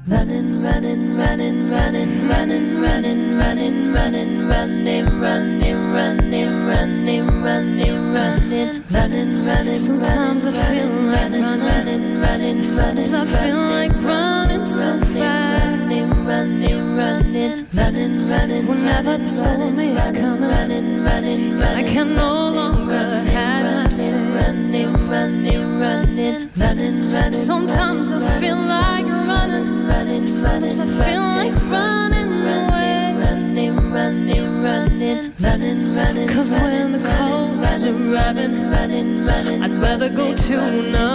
Running, running, running, running, running, running, running, running, running, running, running, running, running, running, running, running. Sometimes I feel like running, running, sometimes I feel like running so fast. Running, running, running, running. Whenever the storm is coming, running, running, running, I can no longer hide myself. Running, running, running, running, running. Sometimes I feel like running, running, sometimes I feel like running away. Running, running, running, running, running. 'Cause when the cold is arriving, running, running, I'd rather go to another